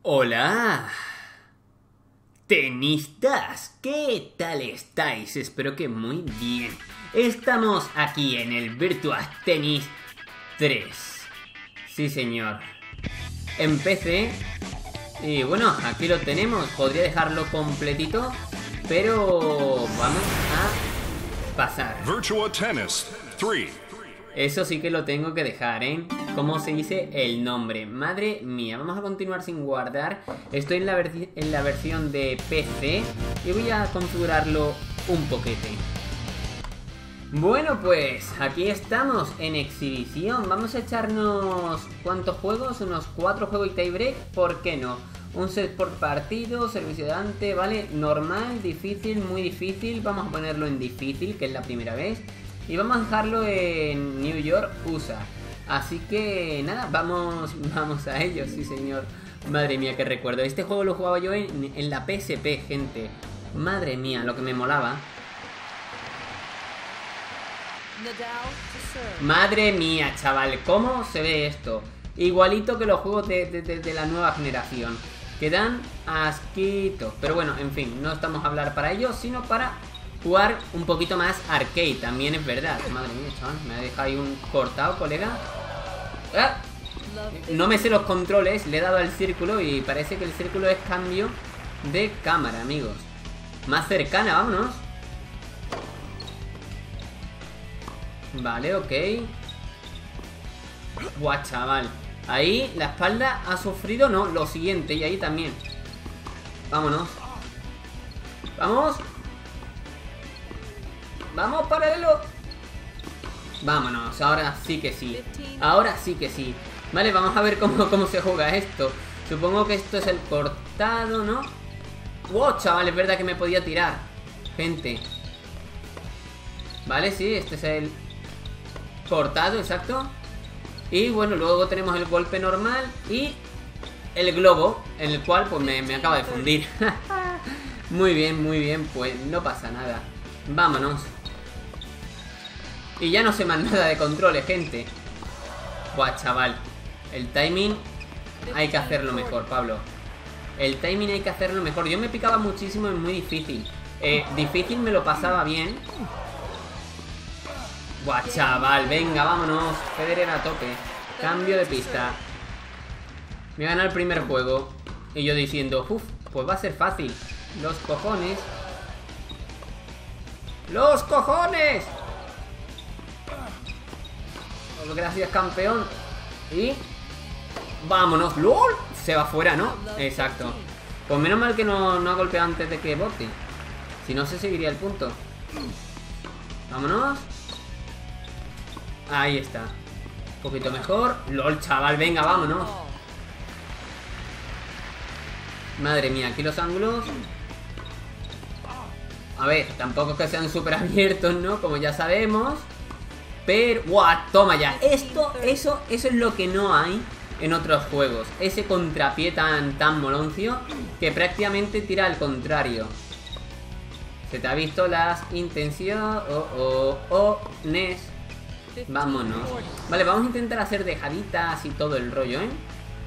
Hola, tenistas, ¿qué tal estáis? Espero que muy bien. Estamos aquí en el Virtua Tennis 3. Sí, señor. En PC. Y bueno, aquí lo tenemos. Podría dejarlo completito, pero vamos a pasar. Virtua Tennis 3. Eso sí que lo tengo que dejar, ¿eh? ¿Cómo se dice el nombre? Madre mía, vamos a continuar sin guardar. Estoy en la versión de PC y voy a configurarlo un poquete. Bueno, pues aquí estamos en exhibición. Vamos a echarnos... ¿cuántos juegos? Unos 4 juegos y tiebreak. ¿Por qué no? Un set por partido, servicio de ante, ¿vale? Normal, difícil, muy difícil. Vamos a ponerlo en difícil, que es la primera vez. Y vamos a dejarlo en New York, USA. Así que nada, vamos a ello, sí señor. Madre mía, qué recuerdo. Este juego lo jugaba yo en la PSP, gente. Madre mía, lo que me molaba. Madre mía, chaval, ¿cómo se ve esto? Igualito que los juegos de la nueva generación. Que dan asquito. Pero bueno, en fin, no estamos a hablar para ello, sino para jugar un poquito más arcade, también es verdad. Madre mía, chaval, me ha dejado ahí un cortado, colega. ¡Ah! No me sé los controles, le he dado al círculo y parece que el círculo es cambio de cámara, amigos. Más cercana, vámonos. Vale, ok. Guau, chaval. Ahí la espalda ha sufrido, no, lo siguiente, y ahí también. Vámonos. Vamos. Vamos, paralelo. Vámonos, ahora sí que sí. Ahora sí que sí. Vale, vamos a ver cómo se juega esto. Supongo que esto es el cortado, ¿no? ¡Wow, chaval! Es verdad que me podía tirar, gente. Vale, sí, este es el cortado, exacto. Y bueno, luego tenemos el golpe normal y el globo, en el cual pues me acaba de fundir. Muy bien, pues no pasa nada. Vámonos. Y ya no sé más nada de controles, gente. Buah, chaval. El timing hay que hacerlo mejor, Pablo. El timing hay que hacerlo mejor. Yo me picaba muchísimo en muy difícil. Difícil me lo pasaba bien. Buah, chaval. Venga, vámonos. Federer a tope. Cambio de pista. Me gana el primer juego. Y yo diciendo, uff, pues va a ser fácil. Los cojones. ¡Los cojones! Gracias, campeón. Y... vámonos. ¡Lol! Se va fuera, ¿no? Exacto. Pues menos mal que no ha golpeado antes de que bote. Si no, se seguiría el punto. Vámonos. Ahí está. Un poquito mejor. ¡Lol, chaval! Venga, vámonos. Madre mía, aquí los ángulos. A ver, tampoco es que sean súper abiertos, ¿no? Como ya sabemos. Pero... ¡guau! Toma ya. Eso es lo que no hay en otros juegos. Ese contrapié tan moloncio que prácticamente tira al contrario. Se te ha visto las intenciones. Nes. Vámonos. Vale, vamos a intentar hacer dejaditas y todo el rollo, ¿eh?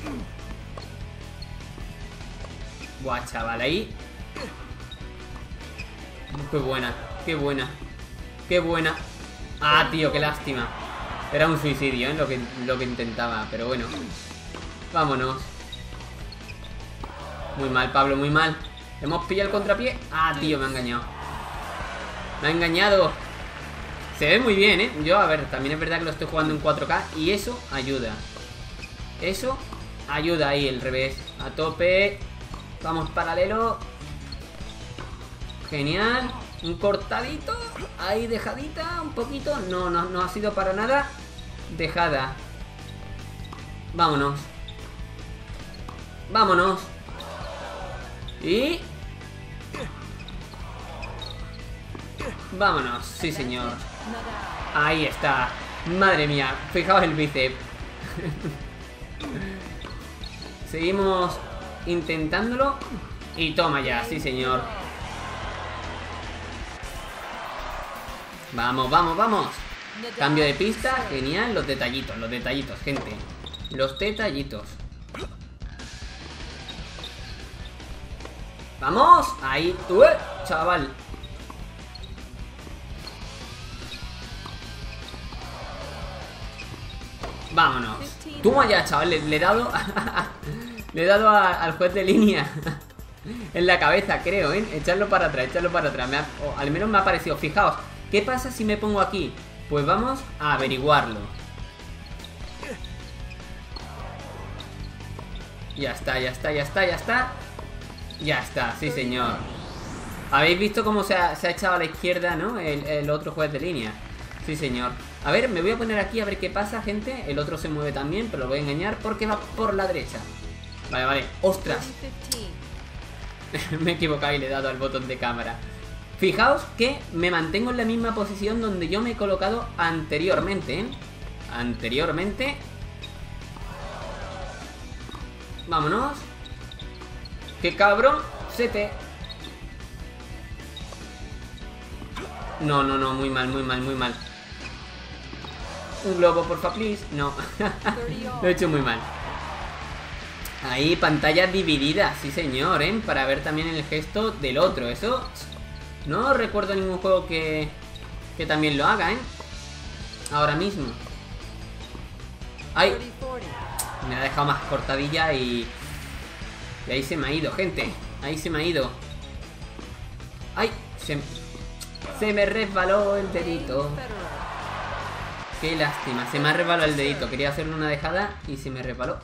Buah, chaval, ahí. Qué buena, qué buena. Qué buena. Ah, tío, qué lástima. Era un suicidio, ¿eh? Lo que intentaba, pero bueno. Vámonos. Muy mal, Pablo, muy mal. Hemos pillado el contrapié. Ah, tío, me ha engañado. Me ha engañado. Se ve muy bien, ¿eh? Yo, a ver, también es verdad que lo estoy jugando en 4K y eso ayuda. Eso ayuda ahí, el revés. A tope. Vamos paralelo. Genial. Un cortadito. Ahí dejadita. Un poquito. No ha sido para nada dejada. Vámonos. Vámonos. Y... vámonos. Sí, señor. Ahí está. Madre mía. Fijaos el bíceps. Seguimos intentándolo. Y toma ya. Sí, señor. Vamos, vamos, vamos. Cambio de pista, genial. Los detallitos, gente. Los detallitos. ¡Vamos! Ahí, chaval. Vámonos. Toma ya, chaval. Le he dado... le he dado al juez de línea. En la cabeza, creo, ¿eh? Echarlo para atrás, echarlo para atrás. O al menos me ha parecido. Fijaos, ¿qué pasa si me pongo aquí? Pues vamos a averiguarlo. Ya está, ya está, ya está, ya está. Ya está, sí señor. ¿Habéis visto cómo se ha echado a la izquierda, no? El otro juez de línea. Sí señor. A ver, me voy a poner aquí a ver qué pasa, gente. El otro se mueve también, pero lo voy a engañar porque va por la derecha. Vale, vale. ¡Ostras! Me he equivocado y le he dado al botón de cámara. Fijaos que me mantengo en la misma posición donde yo me he colocado anteriormente, ¿eh? Anteriormente. Vámonos. ¡Qué cabrón! ¡Sete! No, no, no, muy mal, muy mal, muy mal. Un globo, porfa, please. No. Lo he hecho muy mal. Ahí, pantallas divididas, sí señor, ¿eh? Para ver también el gesto del otro. Eso no recuerdo ningún juego que también lo haga, ¿eh? Ahora mismo. ¡Ay! Me ha dejado más cortadilla y ahí se me ha ido, gente. Ahí se me ha ido. ¡Ay! Se me resbaló el dedito. Qué lástima, se me ha resbalado el dedito. Quería hacerle una dejada y se me resbaló.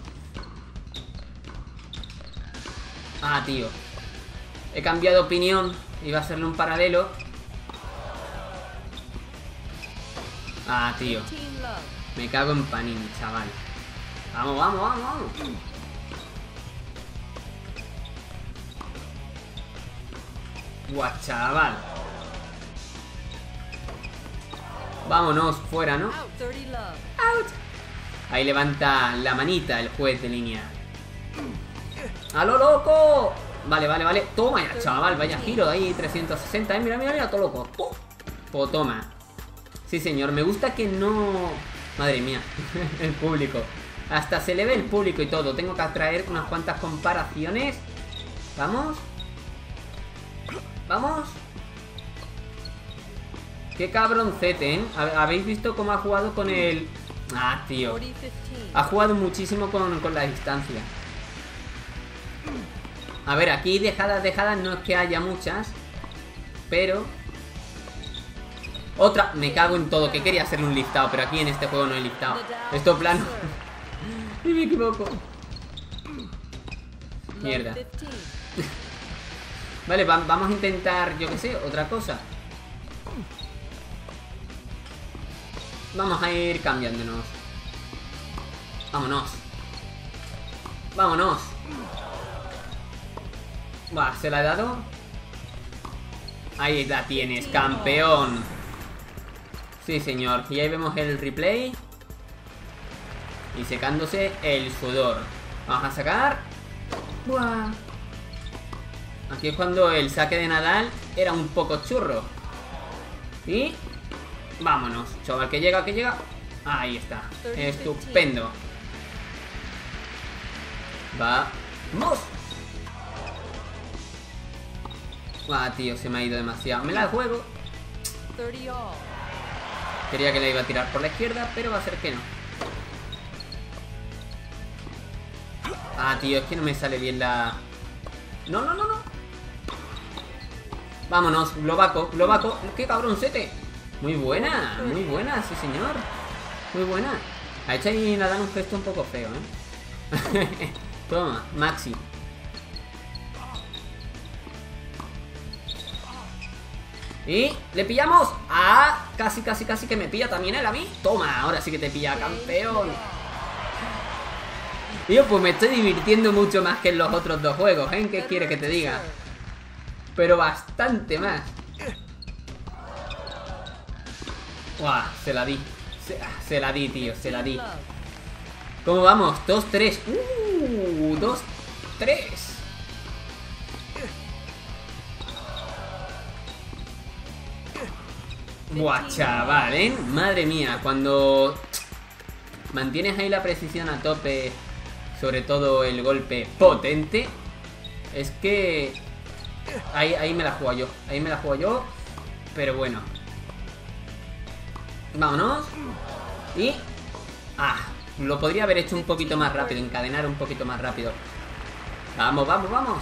Ah, tío. He cambiado de opinión. Iba a hacerle un paralelo. Ah, tío. Me cago en Panini, chaval. Vamos, vamos, vamos, vamos. Guau, chaval. Vámonos, fuera, ¿no? Out. Ahí levanta la manita el juez de línea. ¡A lo loco! Vale, vale, vale. Toma ya, chaval. Vaya giro de ahí, 360. Mira, mira, mira, todo loco. Pues toma. Sí, señor. Me gusta que no... Madre mía. El público. Hasta se le ve el público y todo. Tengo que atraer unas cuantas comparaciones. Vamos. Vamos. Qué cabroncete, ¿eh? ¿Habéis visto cómo ha jugado con el...? Ah, tío. Ha jugado muchísimo con la distancia. A ver, aquí dejadas no es que haya muchas. Pero... Otra, me cago en todo, que quería hacerle un listado, pero aquí en este juego no he listado. Esto plano. Y me equivoco. Mierda. Vale, vamos a intentar, yo qué sé, otra cosa. Vamos a ir cambiándonos. Vámonos. Vámonos. Buah, ¿se la he dado? Ahí la tienes, campeón. Sí, señor. Y ahí vemos el replay. Y secándose el sudor. Vamos a sacar. Buah. Aquí es cuando el saque de Nadal era un poco churro. Y... vámonos, chaval, que llega, que llega. Ahí está. Estupendo. ¡Vamos! Ah, tío, se me ha ido demasiado. Me la juego. Quería que la iba a tirar por la izquierda, pero va a ser que no. Ah, tío, es que no me sale bien la... No, no, no, no. Vámonos, globaco, globaco. ¡Qué cabroncete! Muy buena, sí señor. Muy buena. Ha hecho ahí Nadal un gesto un poco feo, ¿eh? Toma, Maxi. Y le pillamos. Ah, casi que me pilla también él a mí. Toma, ahora sí que te pilla, campeón. Tío, pues me estoy divirtiendo mucho más que en los otros dos juegos, ¿eh? ¿Qué quiere que te diga? Pero bastante más. Buah, se la di. Se la di, tío, se la di. ¿Cómo vamos? 2-3. 2-3. Buah, chaval, ¿eh? Madre mía, cuando mantienes ahí la precisión a tope, sobre todo el golpe potente, Es que... Ahí me la juego yo. Ahí me la juego yo. Pero bueno. Vámonos. Y... lo podría haber hecho un poquito más rápido. Encadenar un poquito más rápido. Vamos, vamos, vamos.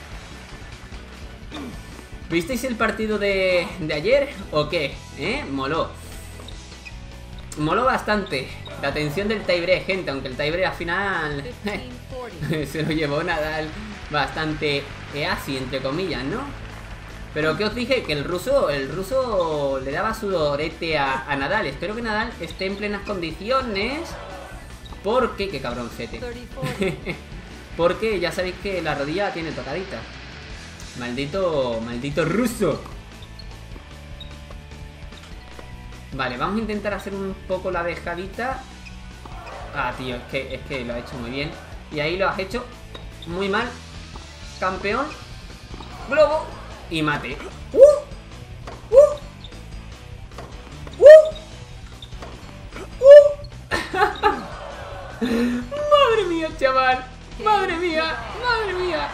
¿Visteis el partido de ayer? ¿O qué? Moló. Moló bastante. La tensión del tiebreak, gente. Aunque el tiebreak al final se lo llevó Nadal bastante así, entre comillas, ¿no? Pero que os dije que el ruso le daba sudorete a Nadal. Espero que Nadal esté en plenas condiciones. Porque, qué cabroncete. Porque ya sabéis que la rodilla tiene tocadita. Maldito ruso. Vale, vamos a intentar hacer un poco la dejadita. Tío, es que lo ha hecho muy bien. Y ahí lo has hecho muy mal. Campeón. Globo. Y mate. Madre mía, chaval. Madre mía, madre mía.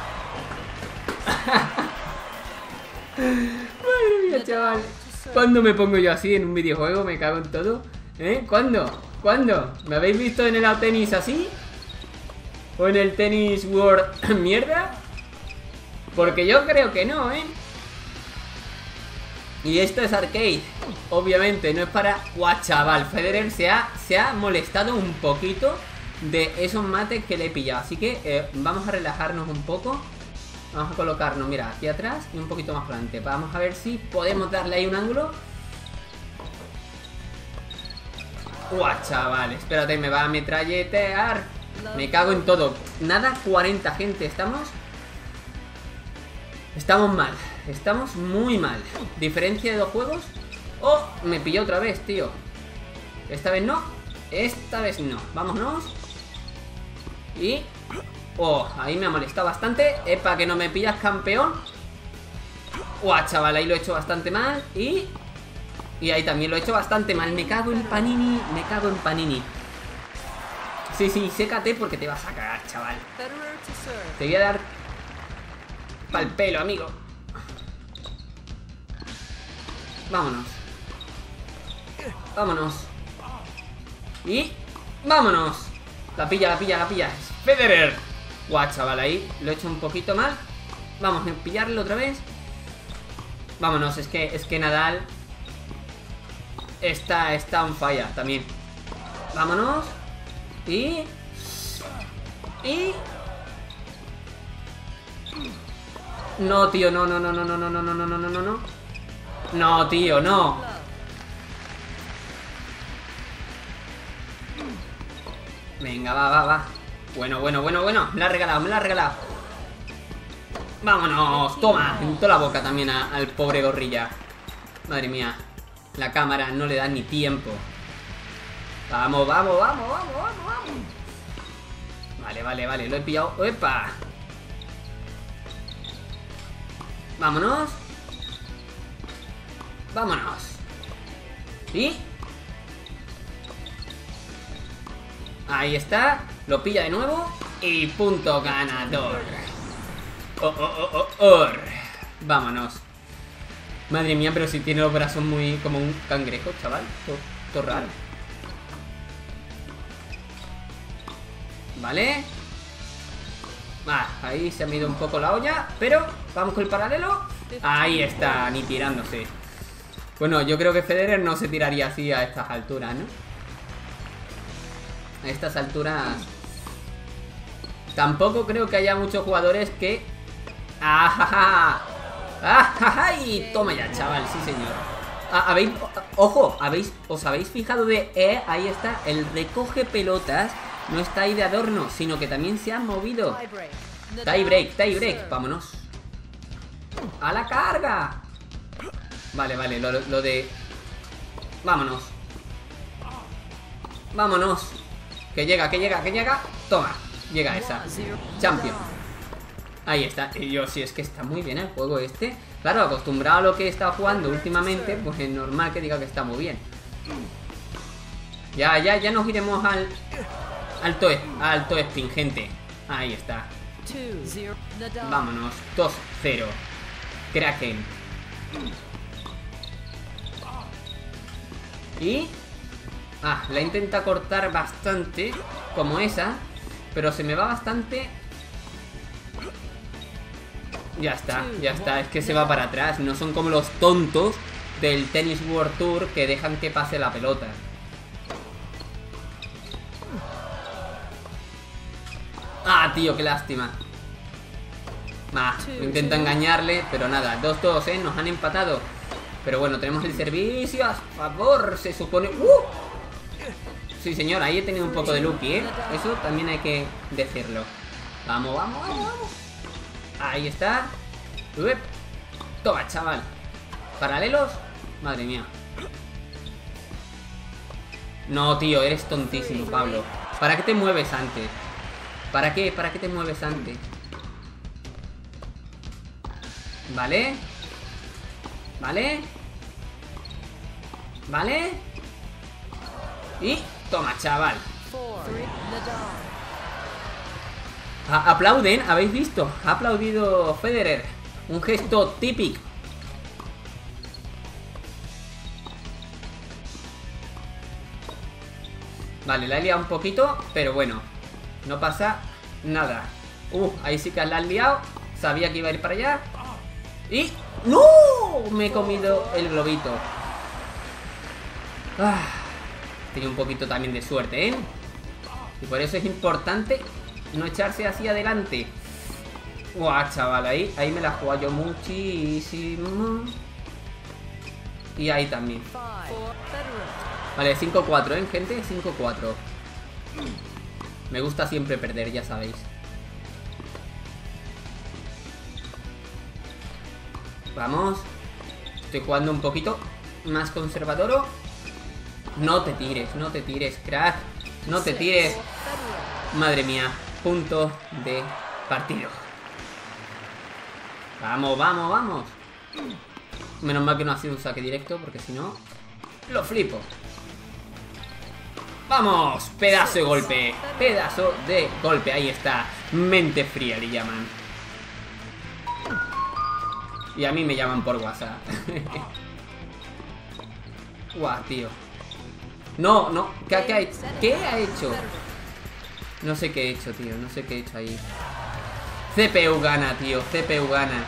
Madre mía, chaval. ¿Cuándo me pongo yo así en un videojuego? Me cago en todo. ¿Cuándo? ¿Cuándo? ¿Me habéis visto en el tenis así? ¿O en el tenis World mierda? Porque yo creo que no, Y esto es arcade. Obviamente, no es para... ¡Guau, chaval! Federer se ha molestado un poquito de esos mates que le he pillado. Así que vamos a relajarnos un poco. Vamos a colocarnos, mira, aquí atrás y un poquito más adelante. Vamos a ver si podemos darle ahí un ángulo. ¡Guau, chaval! Espérate, me va a metralletear. Me cago en todo. Nada, 40, gente. Estamos mal. Estamos muy mal. Diferencia de 2 juegos. ¡Oh! Me pilló otra vez, tío. Esta vez no. Esta vez no. Vámonos. Y... ¡oh! Ahí me ha molestado bastante. Epa, que no me pillas, campeón. ¡Guau, chaval! Ahí lo he hecho bastante mal. Y ahí también lo he hecho bastante mal. Me cago en Panini. Me cago en Panini. Sí, sécate porque te vas a cagar, chaval. Te voy a dar pa'l pelo, amigo. Vámonos. Vámonos. Y... vámonos. La pilla. Federer. Guau, chaval, ahí lo he hecho un poquito mal. Vamos a pillarlo otra vez. Vámonos, es que Nadal está on fire también. Vámonos. Y... no, tío, no. No, tío, no. Venga, va. Bueno. Me la ha regalado. Vámonos. Toma. En toda la boca también al pobre gorrilla. Madre mía. La cámara no le da ni tiempo. Vamos. Vale. Lo he pillado. ¡Epa! Vámonos. Y... ahí está. Lo pilla de nuevo. Y punto ganador. Vámonos. Madre mía, pero si tiene los brazos muy... como un cangrejo, chaval. Todo raro. Vale. Ahí se ha ido un poco la olla. Pero vamos con el paralelo. Ahí está, ni tirándose. Bueno, yo creo que Federer no se tiraría así a estas alturas, ¿no? A estas alturas... tampoco creo que haya muchos jugadores que... ¡ajaja! Y toma ya, chaval, sí señor. Ojo, ¿os habéis fijado de... ahí está, el recoge pelotas no está ahí de adorno, sino que también se ha movido. Tiebreak, vámonos. ¡A la carga! Vale, lo de... Vámonos. Que llega. Toma, llega esa. Champion. Ahí está. Y yo, si es que está muy bien el juego este. Claro, acostumbrado a lo que he estado jugando últimamente, pues es normal que diga que está muy bien. Ya nos iremos al alto spin, gente. Ahí está. 2-0 Nadal. Vámonos, 2-0. Kraken. Y... Ah, la intenta cortar bastante, como esa, pero se me va bastante. Ya está, es que se va para atrás. No son como los tontos del Tennis World Tour que dejan que pase la pelota. Ah, tío, qué lástima. Intento engañarle, pero nada, 2-2, nos han empatado. Pero bueno, tenemos el servicio a favor, se supone. Sí, señor, ahí he tenido un poco de lucky, eso también hay que decirlo. Vamos, vamos, vamos, vamos. Ahí está. Toma, chaval. ¿Paralelos? Madre mía. No, tío, eres tontísimo, Pablo. ¿Para qué te mueves antes? ¿Para qué? ¿Para qué te mueves antes? ¿Vale? ¿Vale? ¿Vale? Y... Toma, chaval. 4-3 Nadal. Aplauden, ¿habéis visto? Ha aplaudido Federer. Un gesto típico. Vale, la he liado un poquito, pero bueno, no pasa nada. Ahí sí que la has liado. Sabía que iba a ir para allá. Y... ¡No! Me he comido el globito. Tenía un poquito también de suerte, y por eso es importante no echarse así adelante. Guau, chaval, ahí me la juego yo muchísimo. Y ahí también. 5-4 Federer. Vale, 5-4, gente, 5-4. Me gusta siempre perder, ya sabéis. Vamos. Estoy jugando un poquito más conservador. No te tires, crack. No te tires. Madre mía, punto de partido. Vamos, vamos, vamos. Menos mal que no ha sido un saque directo, porque si no, lo flipo. ¡Vamos! Pedazo de golpe. Pedazo de golpe, ahí está. Mente fría le llaman. Y a mí me llaman por WhatsApp. Guau, tío. No, no. ¿Qué ha hecho? No sé qué he hecho, tío. No sé qué he hecho ahí. CPU gana, tío. CPU gana.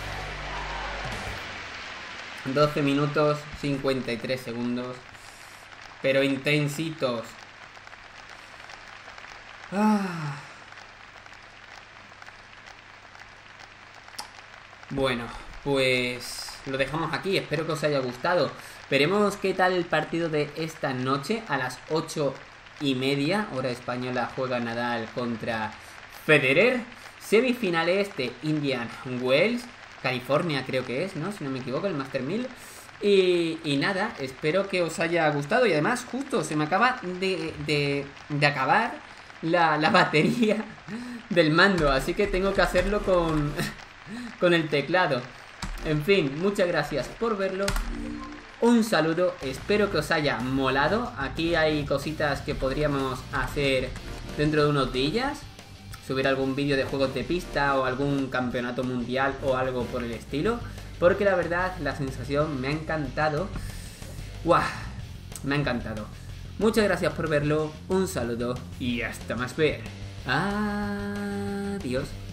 12 minutos 53 segundos. Pero intensitos. Bueno, pues lo dejamos aquí. Espero que os haya gustado. Veremos qué tal el partido de esta noche. A las 8:30, hora española, juega Nadal contra Federer. Semifinales de Indian Wells, California creo que es, ¿no? Si no me equivoco, el Master 1000. Y nada, espero que os haya gustado. Y además, justo se me acaba de acabar la batería del mando. Así que tengo que hacerlo con el teclado. En fin, muchas gracias por verlo. Un saludo, espero que os haya molado. Aquí hay cositas que podríamos hacer dentro de unos días. Subir algún vídeo de juegos de pista o algún campeonato mundial o algo por el estilo. Porque la verdad, la sensación me ha encantado. ¡Guau! Me ha encantado. Muchas gracias por verlo, un saludo y hasta más ver. Adiós.